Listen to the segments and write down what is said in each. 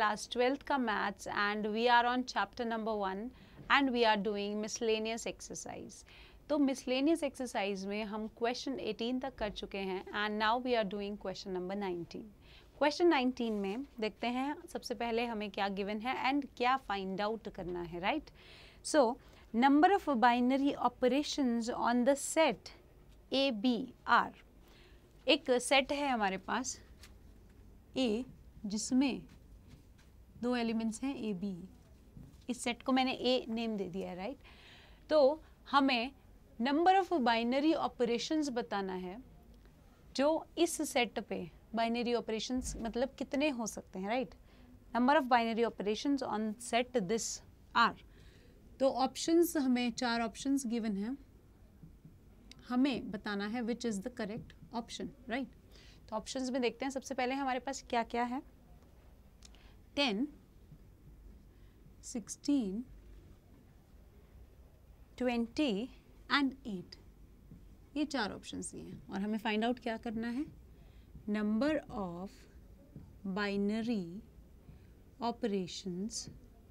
Class 12th का maths and we are on chapter number 1 and we are doing miscellaneous exercise. तो miscellaneous exercise में हम question 18 तक कर चुके हैं and now we are doing question number 19। Question 19 में देखते हैं सबसे पहले हमें क्या गिवन है एंड क्या फाइंड आउट करना है, right. So number of binary operations on the set A B R. एक सेट है हमारे पास ए जिसमें दो एलिमेंट्स हैं ए बी। इस सेट को मैंने ए नेम दे दिया है, राइट। तो हमें नंबर ऑफ बाइनरी ऑपरेशंस बताना है जो इस सेट पे बाइनरी ऑपरेशंस मतलब कितने हो सकते हैं, right. Number of binary operations on set this R. तो ऑप्शंस हमें 4 ऑप्शंस गिवन हैं, हमें बताना है which is the correct option, right. तो ऑप्शंस में देखते हैं सबसे पहले हमारे पास क्या क्या है। 10, 16, 20 एंड 8, ये 4 ऑप्शंस दिए हैं और हमें फाइंड आउट क्या करना है, number of binary operations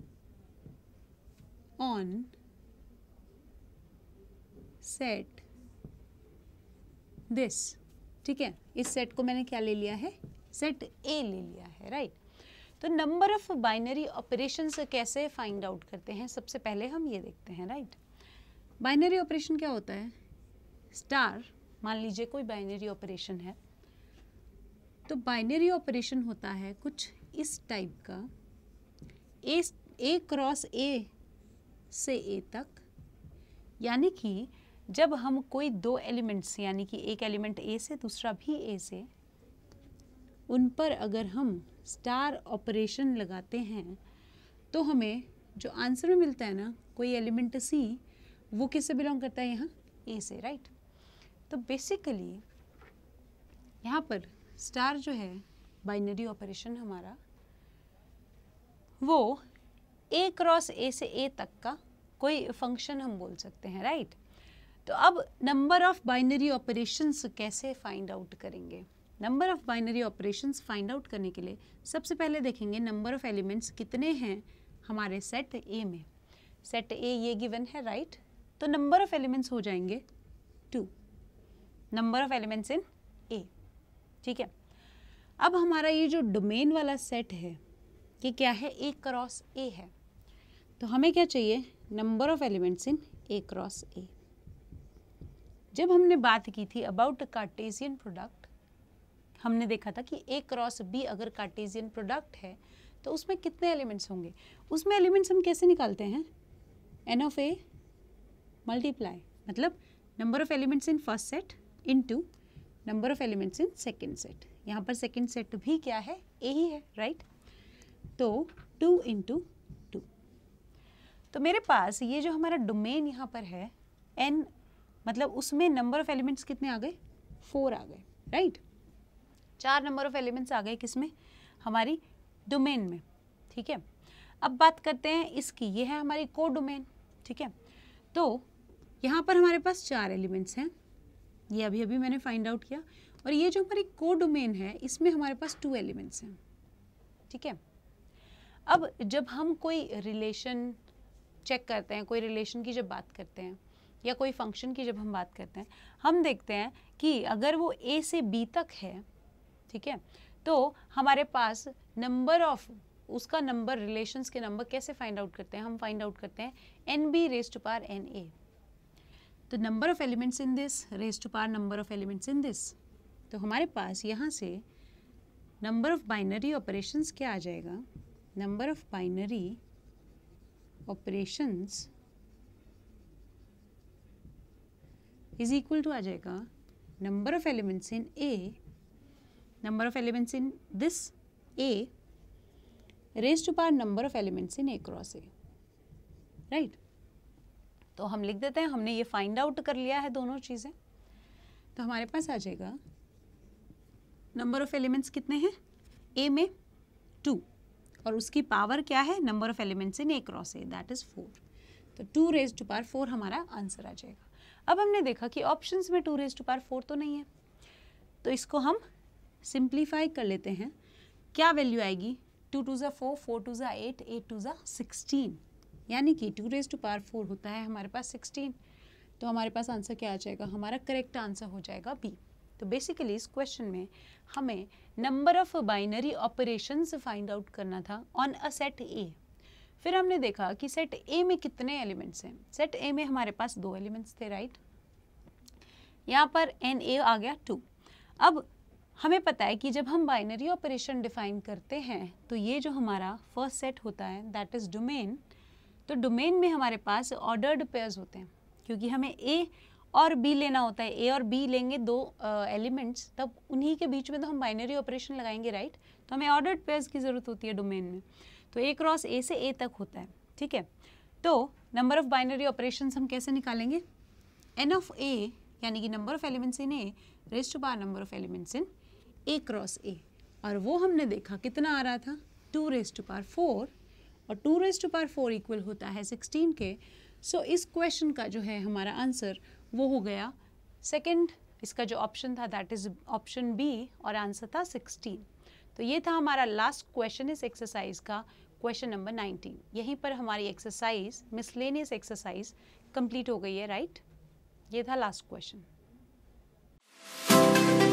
on set this. ठीक है, इस सेट को मैंने क्या ले लिया है, सेट ए ले लिया है, राइट। तो नंबर ऑफ बाइनरी ऑपरेशंस कैसे फाइंड आउट करते हैं, सबसे पहले हम ये देखते हैं, राइट। बाइनरी ऑपरेशन क्या होता है, स्टार मान लीजिए कोई बाइनरी ऑपरेशन है, तो बाइनरी ऑपरेशन होता है कुछ इस टाइप का, ए क्रॉस ए से ए तक, यानी कि जब हम कोई दो एलिमेंट्स यानी कि एक एलिमेंट ए से दूसरा भी ए से, उन पर अगर हम स्टार ऑपरेशन लगाते हैं तो हमें जो आंसर में मिलता है ना, कोई एलिमेंट सी, वो किससे बिलोंग करता है, यहाँ ए से, राइट। तो बेसिकली यहाँ पर स्टार जो है बाइनरी ऑपरेशन हमारा, वो ए क्रॉस ए से ए तक का कोई फंक्शन हम बोल सकते हैं, राइट। तो अब नंबर ऑफ बाइनरी ऑपरेशंस कैसे फाइंड आउट करेंगे। Number of binary operations find out करने के लिए सबसे पहले देखेंगे नंबर ऑफ एलिमेंट्स कितने हैं हमारे सेट ए में। सेट ए ये गिवन है, राइट। तो नंबर ऑफ एलिमेंट्स हो जाएंगे 2, number of elements in A, ठीक है। अब हमारा ये जो डोमेन वाला सेट है ये क्या है, ए क्रॉस ए है। तो हमें क्या चाहिए, number of elements in A cross A. जब हमने बात की थी अबाउट कार्टेशियन प्रोडक्ट, हमने देखा था कि ए क्रॉस बी अगर कार्टेशियन प्रोडक्ट है तो उसमें कितने एलिमेंट्स होंगे। उसमें एलिमेंट्स हम कैसे निकालते हैं, एन ऑफ ए मल्टीप्लाई, मतलब number of elements in first set into number of elements in second set. यहाँ पर सेकंड सेट भी क्या है, ए ही है, राइट। तो 2 इंटू 2। तो मेरे पास ये जो हमारा डोमेन यहाँ पर है एन, मतलब उसमें नंबर ऑफ एलिमेंट्स कितने आ गए, 4 आ गए, राइट। 4 नंबर ऑफ एलिमेंट्स आ गए किसमें, हमारी डोमेन में, ठीक है। अब बात करते हैं इसकी, ये है हमारी को डोमेन, ठीक है। तो यहाँ पर हमारे पास 4 एलिमेंट्स हैं, ये अभी अभी मैंने फाइंड आउट किया, और ये जो हमारी को डोमेन है इसमें हमारे पास 2 एलिमेंट्स हैं, ठीक है। अब जब हम कोई रिलेशन चेक करते हैं, कोई रिलेशन की जब बात करते हैं या कोई फंक्शन की जब हम बात करते हैं, हम देखते हैं कि अगर वो ए से बी तक है, ठीक है, तो हमारे पास नंबर ऑफ उसका नंबर, रिलेशंस के नंबर कैसे फाइंड आउट करते हैं, हम फाइंड आउट करते हैं N B raise to power N A. तो number of elements in this raise to power number of elements in this. तो हमारे पास यहाँ से नंबर ऑफ बाइनरी ऑपरेशंस क्या आ जाएगा, number of binary operations is equal to आ जाएगा number of elements in A, number of elements in this A raise to power number of elements in A cross A, right. तो हम लिख देते हैं, हमने ये फाइंड आउट कर लिया है दोनों चीज़ें। तो हमारे पास आ जाएगा नंबर ऑफ एलिमेंट्स कितने हैं ए में 2, और उसकी पावर क्या है, number of elements in A cross A, that is 4। तो 2 रेज टू पावर 4 हमारा आंसर आ जाएगा। अब हमने देखा कि ऑप्शंस में 2 रेज टू पावर 4 तो नहीं है, तो इसको हम सिंप्लीफाई कर लेते हैं। क्या वैल्यू आएगी, 2 2 4, 4 2 8, 8 2 16, यानी कि 2 raised to power 4 होता है हमारे पास 16। तो हमारे पास आंसर क्या आ जाएगा, हमारा करेक्ट आंसर हो जाएगा बी। तो बेसिकली इस क्वेश्चन में हमें number of binary operations find out करना था ऑन अ सेट ए। फिर हमने देखा कि सेट ए में कितने एलिमेंट्स हैं। सेट ए में हमारे पास 2 एलिमेंट्स थे, राइट। यहाँ पर एन ए आ गया 2। अब हमें पता है कि जब हम बाइनरी ऑपरेशन डिफाइन करते हैं तो ये जो हमारा फर्स्ट सेट होता है दैट इज डोमेन। तो डोमेन में हमारे पास ऑर्डर्ड पेयर्स होते हैं, क्योंकि हमें ए और बी लेना होता है। ए और बी लेंगे 2 एलिमेंट्स, तब उन्हीं के बीच में तो हम बाइनरी ऑपरेशन लगाएंगे, राइट। तो हमें ऑर्डर्ड पेयर्स की ज़रूरत होती है डोमेन में। तो ए क्रॉस ए से ए तक होता है, ठीक है। तो नंबर ऑफ बाइनरी ऑपरेशंस हम कैसे निकालेंगे, एन ऑफ ए यानी कि number of elements in A raised to power number of elements in A cross A. और वो हमने देखा कितना आ रहा था, 2 raised to power 4, और 2 raised to power 4 इक्वल होता है 16 के। सो इस क्वेश्चन का जो है हमारा आंसर वो हो गया सेकंड, इसका जो ऑप्शन था दैट इज ऑप्शन बी, और आंसर था 16। तो ये था हमारा लास्ट क्वेश्चन इस एक्सरसाइज का, क्वेश्चन नंबर 19। यहीं पर हमारी एक्सरसाइज मिसलेनियस एक्सरसाइज कंप्लीट हो गई है, राइट। ये था लास्ट क्वेश्चन।